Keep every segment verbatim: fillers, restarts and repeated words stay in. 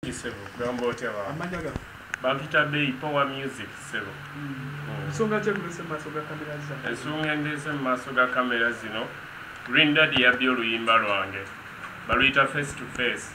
Sebo, gambo tewa. Amanyaga. Bampita Bay Power Music Sebo. Nsonga kye kulese maaso ga kamera zino. Ensonga endese maaso ga kamera zino. Green Daddy Ebya Luyimba lwange. Baluyita face to face.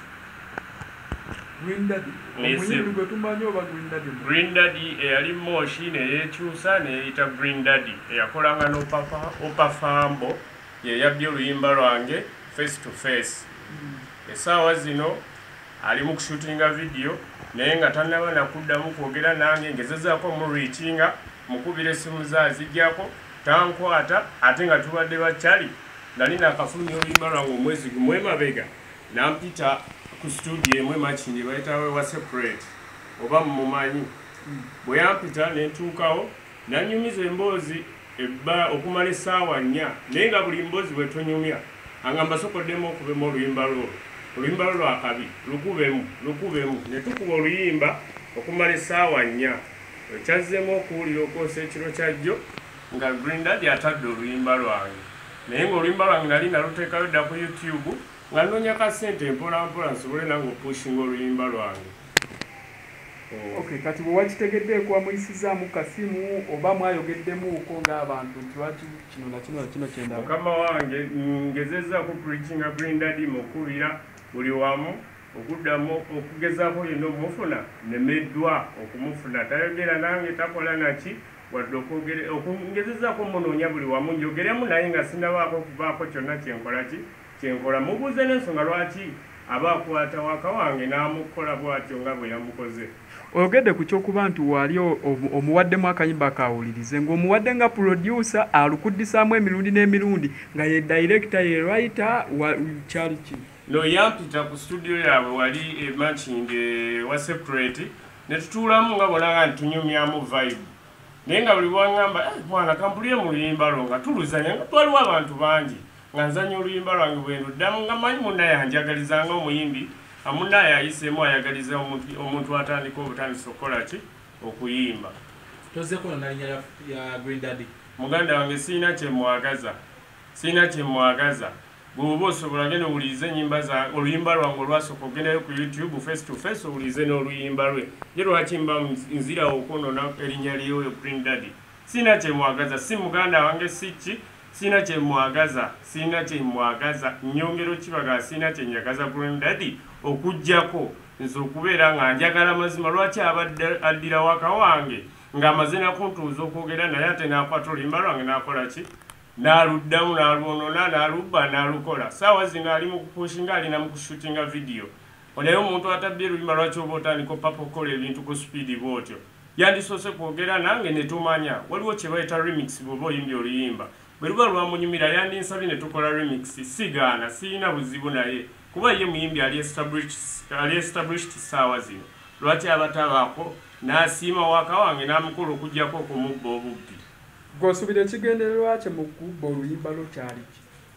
Green Daddy. Omuyimbi gwe tumanyi oba Green Daddy? Green Daddy eyali Moshi ne yekyusa ne yeyita Green Daddy. Eyakolanga n'opapa opafambo ye Ebya Luyimba lwange face to face. Essaawa zino ali mu kushootinga video naye nga tannaba nakuddamu kwogera nange ngezezaako mu reachinga mukubira essimu ze aziggyako tankwata ate nga tubadde bakyali nali nakafulumya oluyimba lwange omwezi gumwe mabega nampita ku studio emwe makindi bayitawe wa separate oba mumumanyi bwe yampita ne ntuukawo nanyumiza emboozi ebba okumala essaawa nnya naye nga buli mboozi bwe tonyumya angamba sokoddemu okubemu oluyimba lwo oluyimba lwo lwakabi lukubemu lukubemu ne tukuba oluyimba okumala essaawa nnya ekyazzemu okuwulira okwosa ekiro kyajjo nga Green Daddy atadde oluyimba lwange naye ng'oluyimba lwange nali naluteekayo dda ku YouTube nga nnoonya ka ssente mpola mpola nsobole nange opushinga oluyimba lwange. Okay, kati bwe wakitegeddeeko wamuyisizaamu kasimu oba mwayogeddemuuko ng'abantu nti lwaki kino na kino na kino kyendaba? Mukama wange ngezezzaako preachinga Green Daddy mukubira buli wamu okuddamu okugezaako yenna omufuna nemeddwa okumufuna tayogera nange takola naki wadde okungezezzaako munoonya buli wamu njogeremu naye nga sinabaako okuvaako kyonna kyenkola ki kyenkola mubuuze n'ensonga lwaki aba akwata waka wange n'amukola bw'atyo nga bwe yamukoze. Oyogedde ku kyokuba nti wali omuwaddemu akayimba akawulirize ng'omuwadde nga producer alukuddisaamu emirundi n'emirundi nga ye director ye writer kyali ki? No yampita ku studio yaabwe wali emakindi wa separate ne tutuulamu nga bonanga nti tunyumyamu vibe naye nga buli bwangamba mwana kampulire mu luyimba lwo nga tuluzanya nga twaliwo abantu bangi nga nzanya oluyimba lwange bwe nduddamu nga manyi munnaye anjagalizanga omuyimbi amunnaye ayiseemu ayagaliza omuntu atandika obutandisa okukola ki okuyimba. Tozeko na linnya ya Green Daddy. Muganda wange siina kyemwagaza siina kyemwagaza bw'oba osobola genda owulirize ennyimba za oluyimba lwange olwasooka ogendayo ku YouTube face to face owulirize n'oluyimba lwe ye lwaki mba nzira okwonona erinnya lyeyo Green Daddy. Siina kyemwagaza si muganda wange si ki siina kyemwagaza siina kyemwagaza nnyongero kibaga siina kyenyagaza Green Daddy okuggyako nze okubeera nga njagala mazima lwaki abadde addira waka wange ng'amaze nakuntuuza okwogera naye ate n'akwata oluyimba lwange n'akola ki n'aluddamu n'alwonona n'alubba n'alukola saawa zino ali mu kupushinga alina mu kushootinga video naye omuntu atabbye oluyimba lwaki oba otandika opapa okukola ebintu ku speedi bw'otyo yandisoose kwogera nange ne tumanya waliwo kye bayita remix bw'oba oyimbye oluyimba bwe luba lwamunyumira yandinsabye ne tukola remix sigaana sirina buzibu naye kuba ye muyimbi ali established saawa zino lwaki abatabaako n'asiima waka wange n'amukola okuggyako okumubba obubbi. Gw'osuubira ekigendererwa kye mu kubba oluyimba lwo kyali ki?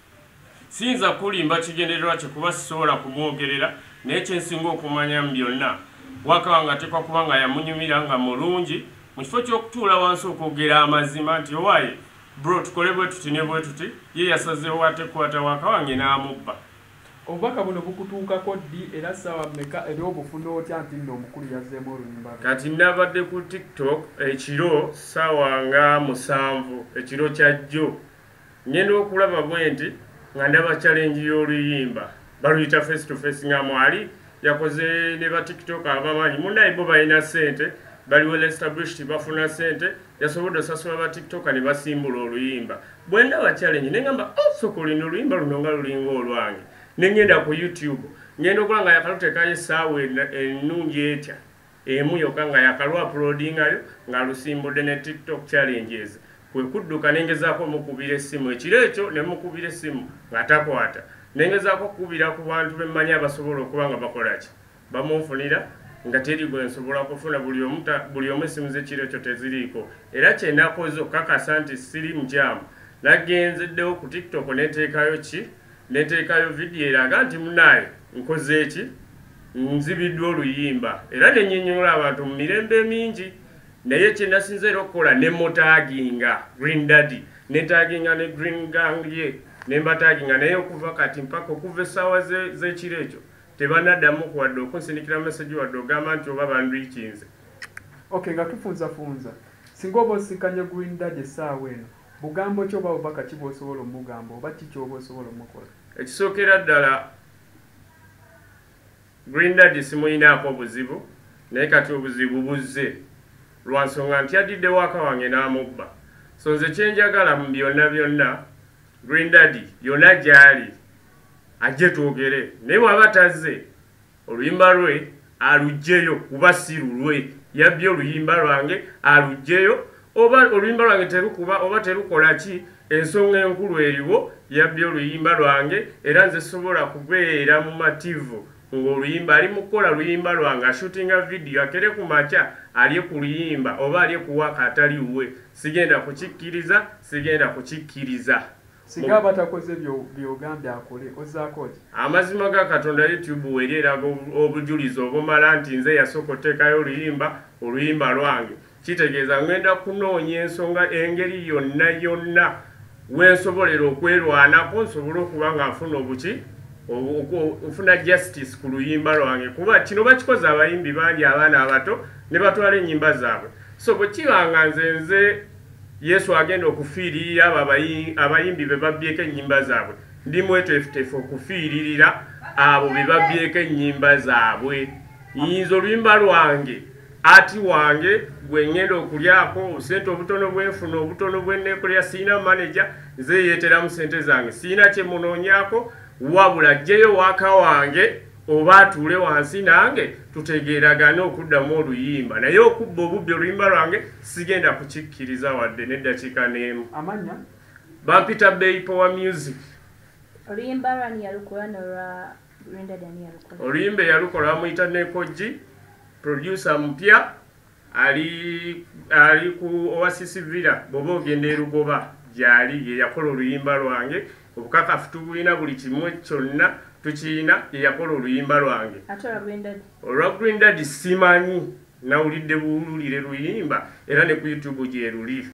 Siyinza kulimba kigendererwa kye kuba sisobola kumwogerera naye kyensinga okumanya mu byonna waka wange ateekwa kuba nga yamunyumira nga mulungi mu kifo ky'okutuula wansi okwogera amazima nti owaaye bro tukole bwe tuti ne bwe tuti ye yasazeewo ate kukwata waka wange n'amubba. Obubaka buno bukutuukako ddi era ssaawa mmeka era obufuna otya nti nno omukulu yazzeemu oluyimba lwe? Kati nabadde ku TikTok ekiro ssaawa nga musanvu ekiro kya jjo ngenda okulaba bwe nti nga ndaba challenge y'oluyimba baluyita face to face nga mwali yakoze ne ba TikTok abamanyi munnaye bo balina ssente bali well established bafuna ssente yasobodde osasula ba TikTok ne basimbula oluyimba bwe ndaba challenge ne ngamba osooka olina oluyimba luno nga lulinga olwange ne ngenda ku YouTube ngenda okola nga yakaluteekayo essaawa ennungi etya emu yokka nga yakalwa uploadingayo nga lusimbudde ne TikTok challenges kwe kudduka nengezaako mukubira essimu ekiro ekyo ne mukubira essimu nga takwata nengezaako okukubira ku bantu bemmanyi abasobola okuba nga bakola ki bamunfunira nga teri gwe nsobola kufuna buli omu essimu z'ekiro ekyo teziriiko era kyenakoze okukakasa nti siri mukyamu nagenzeddewo ku TikTok neteekayo ki neteekayo vidiyo eraga nti munaaye nkoze eki nzibiddwa oluyimba era nennyonnyola abantu mu mirembe mingi naye kyenasinza era okukola ne mutaaginga Green Daddy netaaginga ne Green Gang ye ne mbataginga naye okuva kati mpaka okuva essaawa z'ekiro ekyo tebanaddamu kuwadde okunsindikira message wadde ogamba nti oba bandwikinze. Okay, nga tufunza funza singa oba osikanye Green Daddy essaawa eno bugambo ki oba bubaka ki bw'osobola omugamba oba ki ky'oba osobola omukola? Ekisookera ddala Green Daddy simuyinaako buzibu naye kati obuzibu buzze lwa nsonga nti yadidde waka wange n'amubba. So nze kyenjagala mu byonna byonna Green Daddy yonna gy'ali ajje twogere, naye bw'aba tazze oluyimba lwe aluggyeyo kuba si lulwe, yabbye oluyimba lwange aluggyeyo, oba oluyimba lwange terukuba oba terukola ki, ensonga enkulu eriwo yabbye oluyimba lwange era nze sobola kubeera mu mativu ng'oluyimba ali mukola luyimba lwange ashootinga video akere ku makya ali ku luyimba oba ali ku waka atali uwe, sigenda kukikkiriza sigenda kukikkiriza. Singa batakoze byogambye akole ozaako ki? Amazima ga Katonda YouTube weri eraga obujulizi obumala nti nze yasooka oteekayo oluyimba oluyimba lwange, kitegeeza ngenda kunoonya ensonga engeri yonna yonna wensobolera okwerwanako nsobole okuba nga nfuna obuki ofuna justice ku luyimba lwange, kuba kino bakikoze abayimbi bangi abaana abato ne batwala ennyimba zaabwe. So bwe kibanga nze nze Yesu agenda okufiiririra abo abayimbi be babbyeko ennyimba zaabwe, ndi mweteefuteefu okufiiririra abo be babbyeko ennyimba zaabwe. Nyinza oluyimba lwange ati wange gwe ngenda okulyako obusente obutono bwenfuna obutono bwenneekolera, siina manager nze yeeteramu sente zange, siina kye munoonyaako wabula jjeyo waka wange oba atuule wansi nange tutegeeragane okuddamu oluyimba, naye okubba obubbi oluyimba lwange sigenda kukikkiriza wadde n'eddakiika n'emu. Amanya bampita Bay Power Music. Oluyimba lwani yalukola n'olwa Green Daddy ani yalukola? Oluyimba yalukola bamuyita Nekoji, producer mpya ali ali ku Oasis Villa, bw'oba ogenda e Lugoba gyali ye yakola oluyimba lwange, obukakafu tubulina buli kimu kyonna tukiyina ye yakola oluyimba lwange. Ate olwa Green Daddy? Olwa Green Daddy simanyi, nawulidde buwululire luyimba era ne ku YouTube gye luli.